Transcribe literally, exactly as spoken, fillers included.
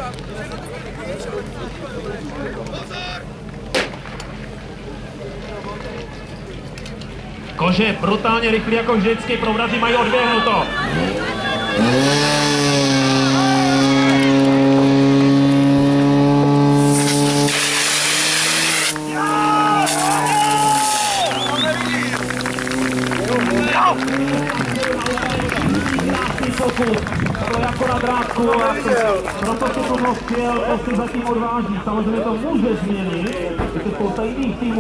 Kože brutálně rychlý jako vždycky, provrazy mají odběhnuto. To je jako na drátku, proto se to moc chtěl, prostě zatím odváží. Samozřejmě to může změnit, je to spousta jiných týmů.